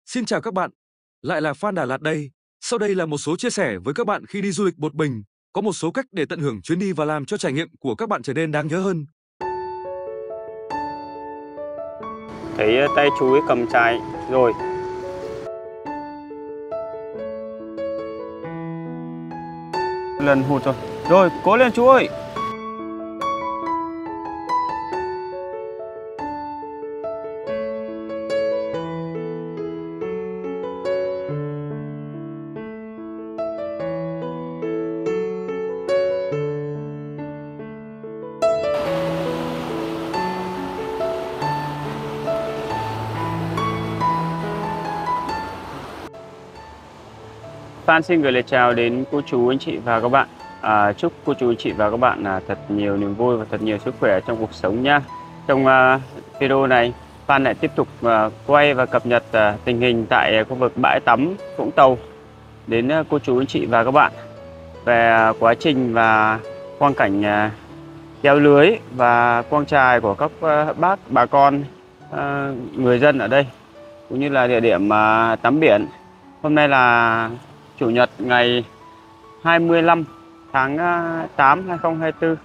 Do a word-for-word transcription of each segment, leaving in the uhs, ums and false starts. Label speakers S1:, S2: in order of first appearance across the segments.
S1: Xin chào các bạn, lại là Phan Đà Lạt đây. Sau đây là một số chia sẻ với các bạn khi đi du lịch một mình, có một số cách để tận hưởng chuyến đi và làm cho trải nghiệm của các bạn trở nên đáng nhớ hơn.
S2: Thấy tay chú ấy cầm chai rồi. Lần hụt rồi. Rồi, cố lên chú ơi. Phan xin gửi lời chào đến cô chú, anh chị và các bạn. À, chúc cô chú, anh chị và các bạn là thật nhiều niềm vui và thật nhiều sức khỏe trong cuộc sống nha. Trong uh, video này, Phan lại tiếp tục uh, quay và cập nhật uh, tình hình tại khu vực bãi tắm Vũng Tàu đến uh, cô chú, anh chị và các bạn về uh, quá trình và quang cảnh uh, kéo lưới và quang chài của các uh, bác, bà con, uh, người dân ở đây, cũng như là địa điểm uh, tắm biển. Hôm nay là Chủ nhật ngày hai mươi lăm tháng tám năm hai nghìn không trăm hai mươi tư.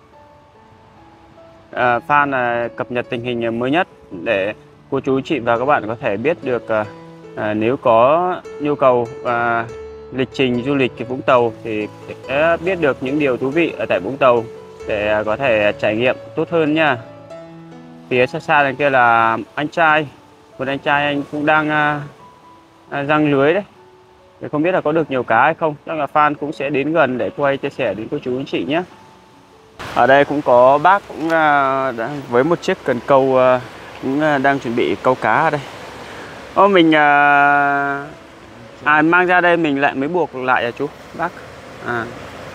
S2: À, Phan là cập nhật tình hình mới nhất để cô chú chị và các bạn có thể biết được à, nếu có nhu cầu à, lịch trình du lịch Vũng Tàu thì sẽ biết được những điều thú vị ở tại Vũng Tàu để có thể trải nghiệm tốt hơn nha. Phía xa xa đằng kia là anh trai, một anh trai anh cũng đang à, à, giăng lưới đấy. Thì không biết là có được nhiều cá hay không, chắc là Phan cũng sẽ đến gần để quay chia sẻ đến cô chú anh chị nhé. Ở đây cũng có bác cũng đã, với một chiếc cần câu cũng đang chuẩn bị câu cá ở đây. Ô mình à, à mang ra đây mình lại mới buộc lại à chú bác? À.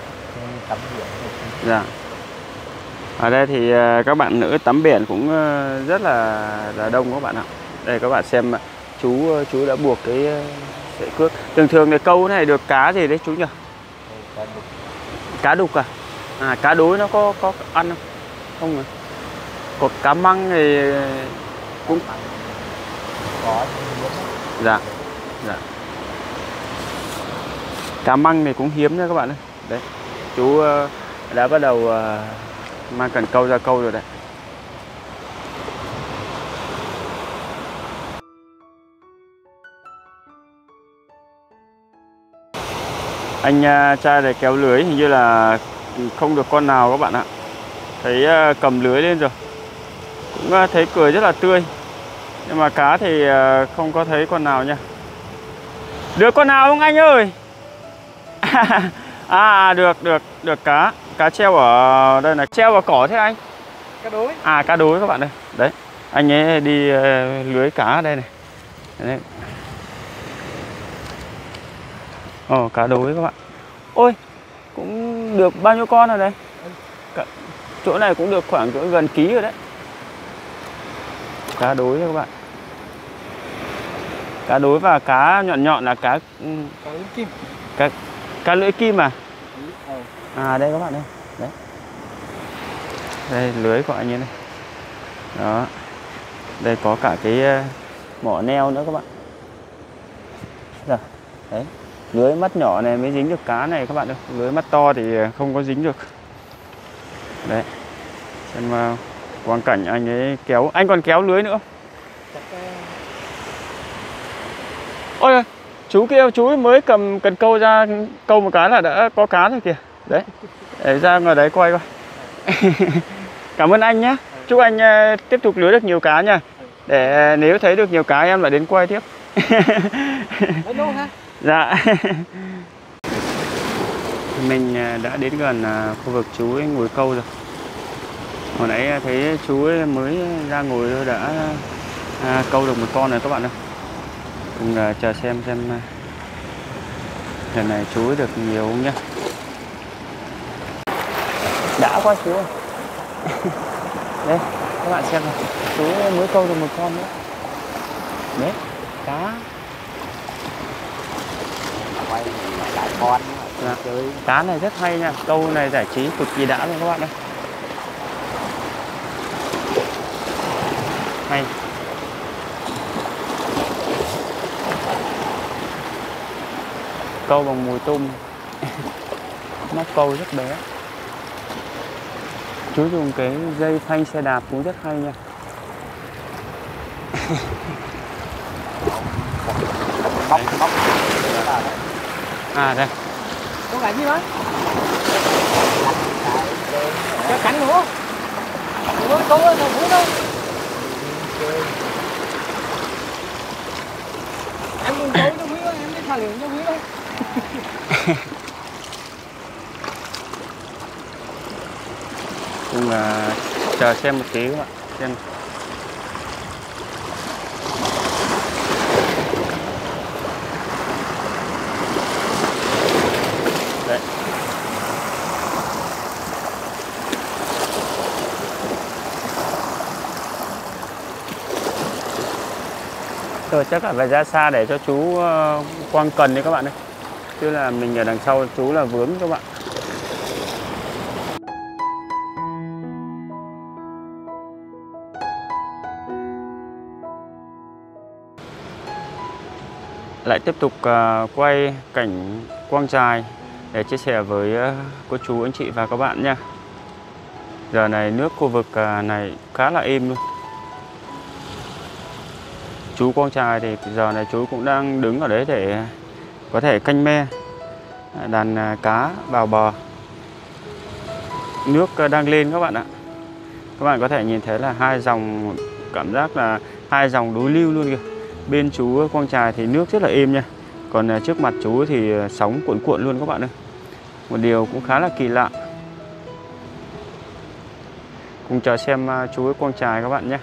S2: Dạ. Ở đây thì các bạn nữ tắm biển cũng rất là là đông các bạn ạ. Đây các bạn xem chú chú đã buộc cái sợi cước. Thường thường cái câu này được cá gì đấy chú nhỉ? Cá đục. Cá đục à? À cá đối nó có có ăn không? Không à? Còn cá măng thì cũng có. Dạ. Dạ. Cá măng này cũng hiếm nha các bạn ơi. Đấy. Chú đã bắt đầu mang cần câu ra câu rồi đấy. Anh trai này kéo lưới hình như là không được con nào các bạn ạ. Thấy cầm lưới lên rồi, cũng thấy cười rất là tươi, nhưng mà cá thì không có thấy con nào nha. Được con nào không anh ơi? À được được được cá cá treo ở đây này, treo vào cỏ thế anh? Cá đối. À cá đối các bạn ơi. Đấy anh ấy đi lưới cá ở đây này. Đấy. Ồ, cá đối các bạn. Ôi, cũng được bao nhiêu con rồi đây? Cả, chỗ này cũng được khoảng chỗ gần ký rồi đấy. Cá đối các bạn. Cá đối và cá nhọn nhọn là cá cá lưỡi kim. Cá, cá lưỡi kim à? À đây các bạn đây. Đấy. Đây lưới của anh ấy này. Đó. Đây có cả cái mỏ neo nữa các bạn. Rồi. Đấy. Lưới mắt nhỏ này mới dính được cá này các bạn ơi. Lưới mắt to thì không có dính được. Đấy. Xem uh, quang cảnh anh ấy kéo. Anh còn kéo lưới nữa không? Ôi chú kia, chú mới cầm cần câu ra câu một cái là đã có cá rồi kìa. Đấy. Để ra ngoài đấy quay coi. Cảm ơn anh nhé. Chúc anh uh, tiếp tục lưới được nhiều cá nha. Để uh, nếu thấy được nhiều cá em lại đến quay tiếp. Dạ. Mình đã đến gần khu vực chú ấy ngồi câu rồi. Hồi nãy thấy chú ấy mới ra ngồi thôi đã à, câu được một con rồi các bạn ơi. Cùng à, chờ xem xem lần này chú ấy được nhiều không nhá. Đã quá chú ơi. Đây các bạn xem này, chú mới câu được một con nữa. Đấy, cá. Con. Dạ. Cá này rất hay nha, câu này giải trí cực kỳ đã luôn các bạn ơi. Hay. câu bằng mồi tôm. Móc câu rất bé. Chú dùng cái dây phanh xe đạp cũng rất hay nha.
S3: Móc móc.
S2: À đây.
S3: Có cái gì đó? Cái cánh nữa. Ủa, câu ơi, câu vui đâu? Em đừng câu cho quý ơi, em đi thả lưỡi cho quý đâu.
S2: Cùng là chờ xem một tí các bạn, xem. Đấy. Rồi chắc là phải ra xa để cho chú uh, quăng cần đi các bạn ơi. Chứ là mình ở đằng sau chú là vướng các bạn. Lại tiếp tục uh, quay cảnh quang chài để chia sẻ với uh, cô chú, anh chị và các bạn nha. Giờ này nước khu vực uh, này khá là êm luôn. Chú quang chài thì giờ này chú cũng đang đứng ở đấy để có thể canh me đàn uh, cá vào bờ. Nước uh, đang lên các bạn ạ. Các bạn có thể nhìn thấy là hai dòng, cảm giác là hai dòng đối lưu luôn kìa. Bên chú quang chài thì nước rất là êm nha. Còn trước mặt chú thì sóng cuộn cuộn luôn các bạn ơi. Một điều cũng khá là kỳ lạ. Cùng chờ xem chú quang chài các bạn nhé.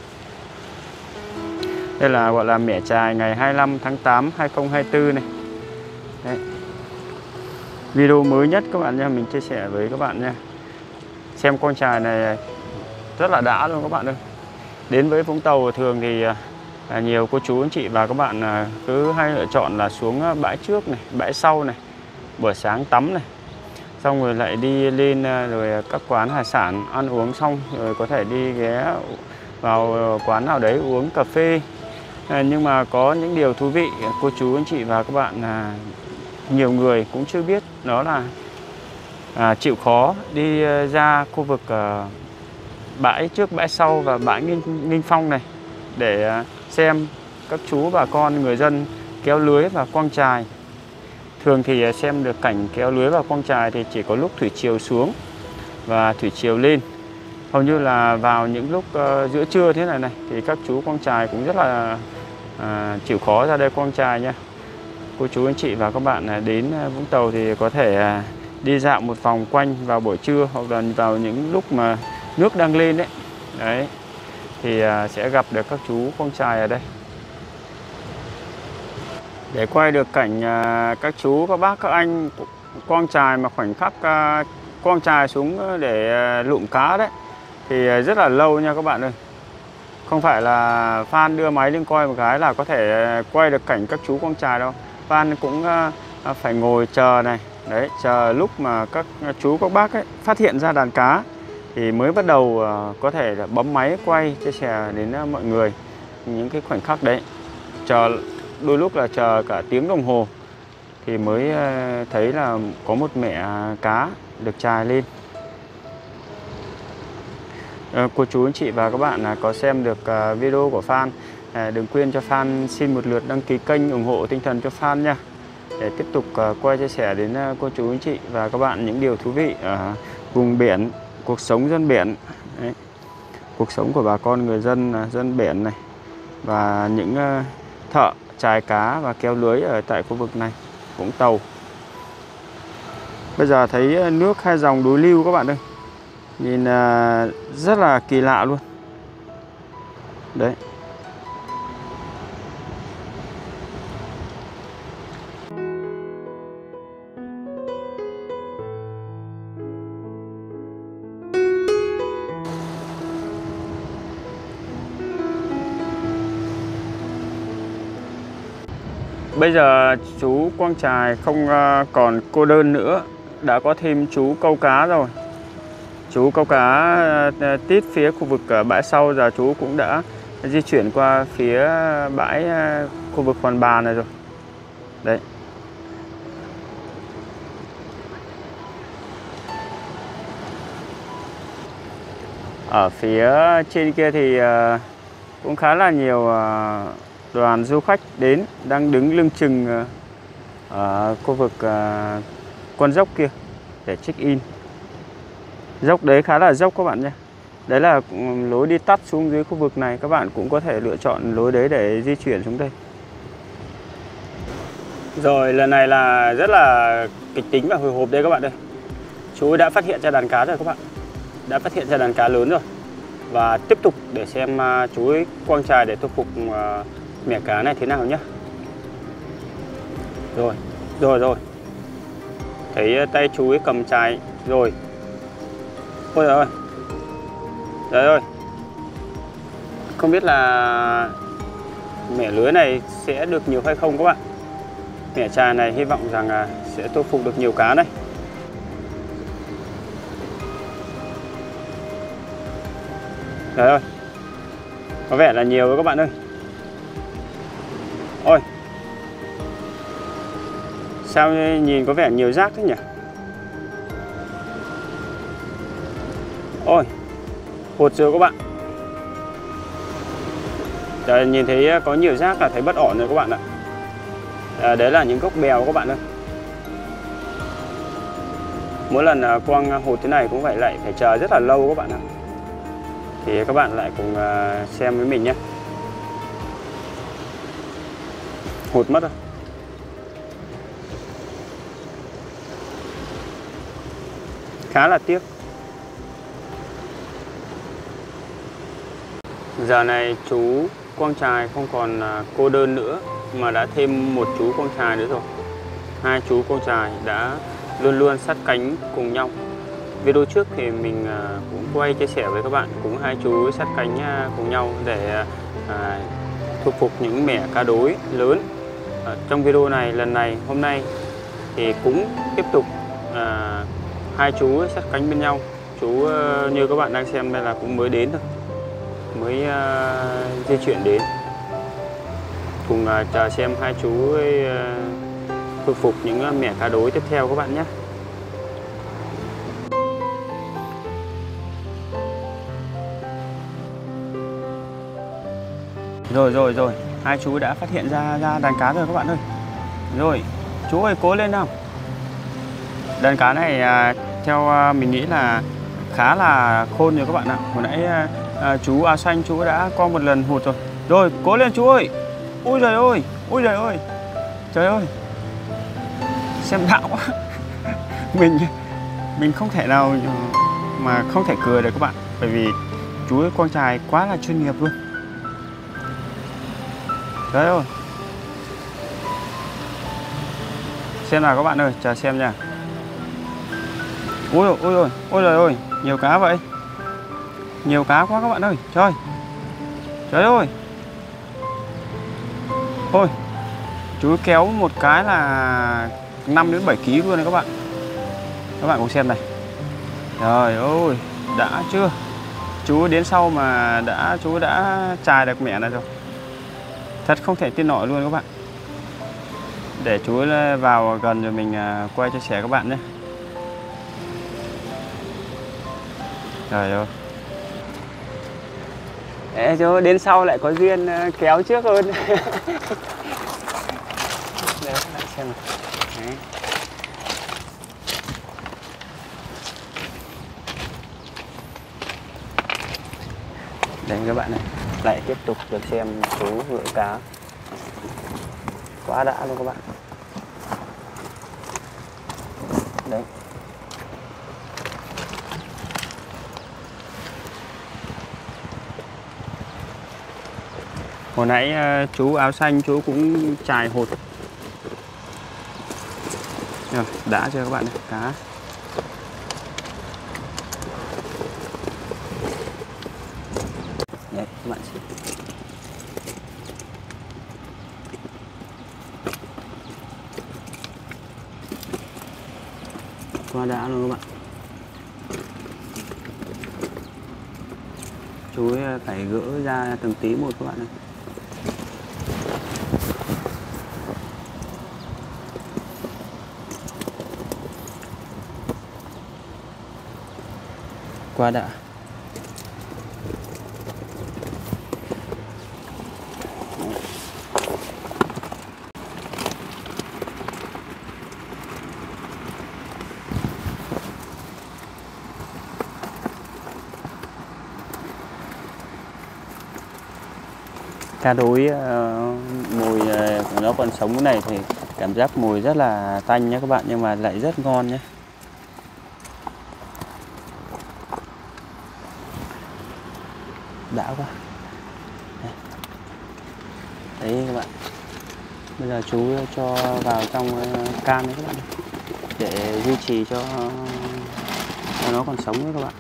S2: Đây là gọi là mẻ chài ngày hai mươi lăm tháng tám hai nghìn không trăm hai mươi tư này. Đấy. Video mới nhất các bạn nha, mình chia sẻ với các bạn nha. Xem quang chài này rất là đã luôn các bạn ơi. Đến với Vũng Tàu thường thì À, nhiều cô chú anh chị và các bạn à, cứ hay lựa chọn là xuống bãi trước này, bãi sau này, buổi sáng tắm này, xong rồi lại đi lên à, rồi các quán hải sản ăn uống xong rồi có thể đi ghé vào quán nào đấy uống cà phê. À, nhưng mà có những điều thú vị cô chú anh chị và các bạn à, nhiều người cũng chưa biết, đó là à, chịu khó đi ra khu vực à, bãi trước, bãi sau và bãi Nghinh, Nghinh Phong này để à, xem các chú bà con người dân kéo lưới và quăng chài. Thường thì xem được cảnh kéo lưới và quăng chài thì chỉ có lúc thủy triều xuống và thủy triều lên. Hầu như là vào những lúc uh, giữa trưa thế này này thì các chú quăng chài cũng rất là uh, chịu khó ra đây quăng chài nha. Cô chú anh chị và các bạn đến Vũng Tàu thì có thể uh, đi dạo một vòng quanh vào buổi trưa hoặc là vào những lúc mà nước đang lên đấy. Đấy. Thì sẽ gặp được các chú quăng chài ở đây. Để quay được cảnh các chú, các bác, các anh quăng chài mà khoảnh khắc quăng chài xuống để lụm cá đấy thì rất là lâu nha các bạn ơi. Không phải là fan đưa máy lên coi một cái là có thể quay được cảnh các chú quăng chài đâu. Fan cũng phải ngồi chờ này, đấy, chờ lúc mà các chú các bác ấy phát hiện ra đàn cá thì mới bắt đầu uh, có thể là bấm máy quay chia sẻ đến uh, mọi người những cái khoảnh khắc đấy. Chờ đôi lúc là chờ cả tiếng đồng hồ thì mới uh, thấy là có một mẻ cá được chài lên. Uh, cô chú anh chị và các bạn uh, có xem được uh, video của Phan, uh, đừng quên cho Phan xin một lượt đăng ký kênh ủng hộ tinh thần cho Phan nha, để tiếp tục uh, quay chia sẻ đến uh, cô chú anh chị và các bạn những điều thú vị ở vùng biển, cuộc sống dân biển. Đấy. Cuộc sống của bà con người dân dân biển này và những uh, thợ chài cá và kéo lưới ở tại khu vực này Vũng Tàu. Bây giờ thấy nước hai dòng đối lưu các bạn ơi, nhìn uh, rất là kỳ lạ luôn đấy. Bây giờ chú quăng chài không còn cô đơn nữa, đã có thêm chú câu cá rồi. Chú câu cá tít phía khu vực bãi sau, giờ chú cũng đã di chuyển qua phía bãi khu vực Hòn Bà này rồi. Đấy. Ở phía trên kia thì uh, cũng khá là nhiều uh, đoàn du khách đến đang đứng lưng chừng uh, ở khu vực uh, con dốc kia để check in. Dốc đấy khá là dốc các bạn nhé. Đấy là lối đi tắt xuống dưới khu vực này, các bạn cũng có thể lựa chọn lối đấy để di chuyển xuống đây. Rồi lần này là rất là kịch tính và hồi hộp đây các bạn ơi. Chú đã phát hiện ra đàn cá rồi các bạn. Đã phát hiện ra đàn cá lớn rồi. Và tiếp tục để xem chú ấy quăng chài để thu phục mẻ cá này thế nào nhé. Rồi, rồi rồi. Thấy tay chú ấy cầm chài rồi. Ôi trời ơi. Trời ơi. Không biết là mẻ lưới này sẽ được nhiều hay không các bạn. Mẻ chài này hy vọng rằng sẽ thu phục được nhiều cá đấy. Trời ơi. Có vẻ là nhiều rồi các bạn ơi. Ôi. Sao nhìn có vẻ nhiều rác thế nhỉ? Ôi. Hụt rồi các bạn. Trời, nhìn thấy có nhiều rác là thấy bất ổn rồi các bạn ạ. À, đấy là những gốc bèo các bạn ơi. Mỗi lần quăng hụt thế này cũng phải lại phải chờ rất là lâu các bạn ạ. Thì các bạn lại cùng xem với mình nhé. Hụt mất rồi. Khá là tiếc. Giờ này chú quăng chài không còn cô đơn nữa, mà đã thêm một chú quăng chài nữa rồi. Hai chú quăng chài đã luôn luôn sát cánh cùng nhau. Video trước thì mình cũng quay chia sẻ với các bạn cũng hai chú sát cánh cùng nhau để à, thu phục những mẻ cá đối lớn. À, trong video này lần này hôm nay thì cũng tiếp tục à, hai chú sát cánh bên nhau. Chú như các bạn đang xem đây là cũng mới đến thôi, mới uh, di chuyển đến. Cùng uh, chờ xem hai chú ấy, uh, thu phục những uh, mẻ cá đối tiếp theo các bạn nhé. Rồi rồi rồi, hai chú đã phát hiện ra ra đàn cá rồi các bạn ơi. Rồi, chú ơi cố lên nào. Đàn cá này uh, theo uh, mình nghĩ là khá là khôn rồi các bạn ạ. Hồi nãy uh, À, chú áo xanh chú đã có một lần hụt rồi. Rồi cố lên chú ơi. Ui trời ơi. Ui trời ơi. Trời ơi. Xem đạo quá. Mình Mình không thể nào mà không thể cười được các bạn. Bởi vì chú ấy quăng chài quá là chuyên nghiệp luôn. Trời ơi. Xem nào các bạn ơi. Chờ xem nha. Ui ôi ôi. Ôi trời ơi. Nhiều cá vậy. Nhiều cá quá các bạn ơi. Trời. Trời ơi. Ôi. Chú kéo một cái là năm đến bảy ki lô gam luôn này các bạn. Các bạn cùng xem này. Trời ơi. Đã chưa. Chú đến sau mà đã chú đã chài được mẻ này rồi. Thật không thể tin nổi luôn các bạn. Để chú vào gần rồi mình quay chia sẻ các bạn nhé. Trời ơi. Ê, chú đến sau lại có duyên kéo trước hơn. Đấy, lại xem nào. Đấy. Đây các bạn này, lại tiếp tục được xem chú lưỡi cá. Quá đã luôn các bạn. Đấy. Hồi nãy chú áo xanh chú cũng chài hột. Rồi, đã chưa các bạn này, cá. Đấy, các bạn xem. Quá đã luôn các bạn. Chú phải gỡ ra từng tí một các bạn ơi. Quá đã. Cá đối uh, mùi uh, của nó còn sống cái này thì cảm giác mùi rất là tanh nhé các bạn, nhưng mà lại rất ngon nhé. Đã quá. Đấy các bạn. Bây giờ chú cho vào trong can đấy các bạn, để duy trì cho, cho nó còn sống nữa các bạn.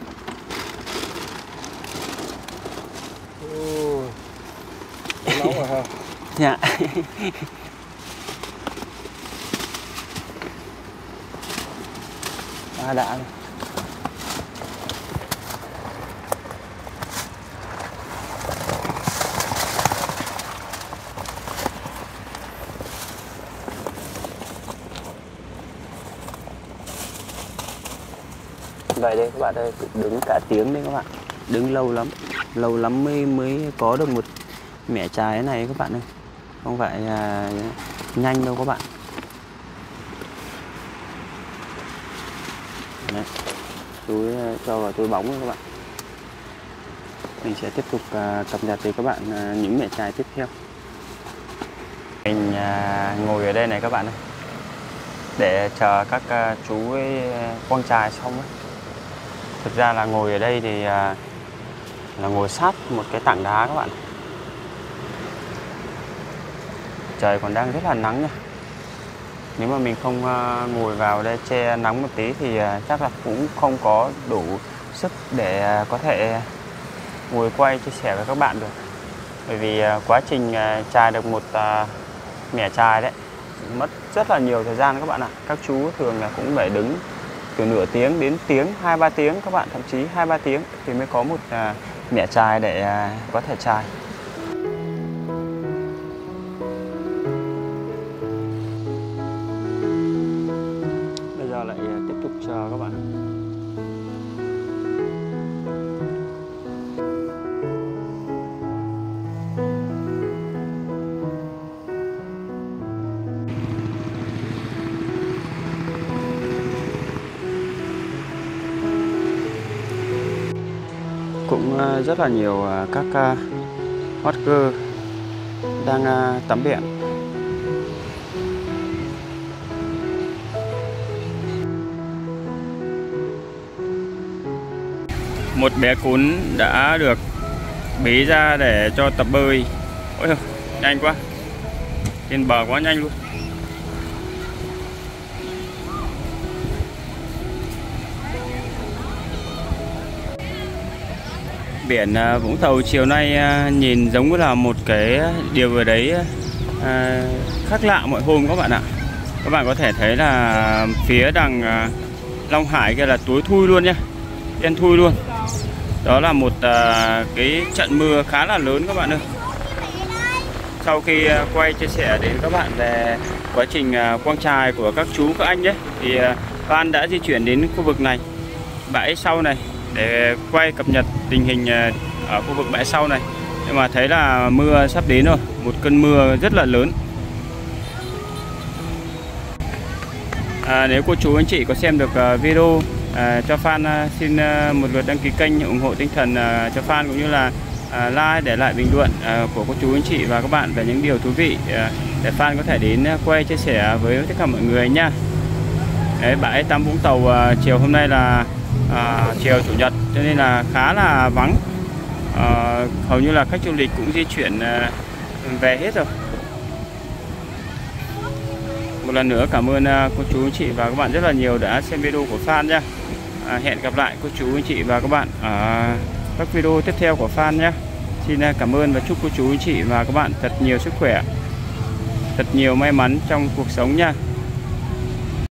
S3: Ừ. Nấu rồi hả?
S2: Dạ. À, đã rồi. Vậy đây các bạn ơi, đứng cả tiếng đấy các bạn, đứng lâu lắm, lâu lắm mới mới có được một mẻ chài thế này các bạn ơi, không phải à, nhanh đâu các bạn. Đấy, túi cho vào túi bóng các bạn. Mình sẽ tiếp tục à, cập nhật với các bạn à, những mẻ chài tiếp theo. Mình à, ngồi ở đây này các bạn ơi, để chờ các à, chú ấy quăng chài xong ấy. Thực ra là ngồi ở đây thì à, là ngồi sát một cái tảng đá các bạn. Trời còn đang rất là nắng nha. Nếu mà mình không à, ngồi vào đây che nắng một tí thì à, chắc là cũng không có đủ sức để à, có thể ngồi quay chia sẻ với các bạn được. Bởi vì à, quá trình à, chài được một à, mẻ chài đấy mất rất là nhiều thời gian các bạn ạ. Các chú thường là cũng phải đứng từ nửa tiếng đến tiếng, hai ba tiếng các bạn, thậm chí hai ba tiếng thì mới có một à, mẻ chài để à, có thể chài. Bây giờ lại à, tiếp tục chờ các bạn. Cũng rất là nhiều các hot girl đang tắm biển. Một bé cún đã được bế ra để cho tập bơi. Ôi trời, nhanh quá, trên bờ quá nhanh luôn. Biển Vũng Tàu chiều nay nhìn giống như là một cái điều ở đấy à, khác lạ mọi hôm các bạn ạ. Các bạn có thể thấy là phía đằng Long Hải kia là tối thui luôn nhé, đen thui luôn. Đó là một à, cái trận mưa khá là lớn các bạn ơi. Sau khi quay chia sẻ đến các bạn về quá trình quăng chài của các chú các anh đấy, thì Phan đã di chuyển đến khu vực này, bãi sau này, để quay cập nhật tình hình ở khu vực bãi sau này. Nhưng mà thấy là mưa sắp đến rồi, một cơn mưa rất là lớn. À, nếu cô chú anh chị có xem được video à, cho Phan xin một lượt đăng ký kênh ủng hộ tinh thần à, cho Phan, cũng như là à, like, để lại bình luận à, của cô chú anh chị và các bạn về những điều thú vị à, để Phan có thể đến quay chia sẻ với tất cả mọi người nha. Đấy, bãi tắm Vũng Tàu à, chiều hôm nay là à, chiều chủ nhật cho nên là khá là vắng, à, hầu như là khách du lịch cũng di chuyển à, về hết rồi. Một lần nữa cảm ơn à, cô chú anh chị và các bạn rất là nhiều đã xem video của Phan nha. À, hẹn gặp lại cô chú anh chị và các bạn ở các video tiếp theo của Phan nhé. Xin cảm ơn và chúc cô chú anh chị và các bạn thật nhiều sức khỏe, thật nhiều may mắn trong cuộc sống nha.